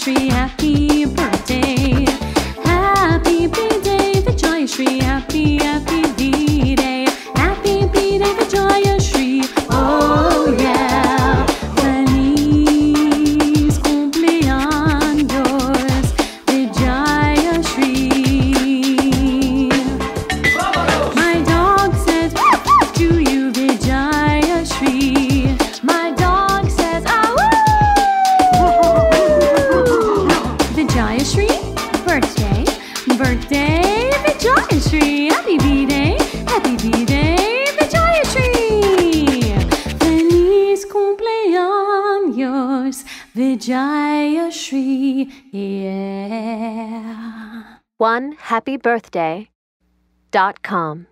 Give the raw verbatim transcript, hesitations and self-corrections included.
Vijayashree, happy birthday. Happy birthday, Vijayashree, happy, happy B-Day. Happy B-Day, Vijayashree, oh yeah. Feliz cumpleaños, Vijayashree. My dog says to you, Vijayashree. My dog says, ah woo! Vijayashree, birthday, birthday, Vijayashree. Happy B-Day, happy B-Day, Vijayashree. Feliz cumpleaños, Vijayashree, yeah. one happy birthday dot com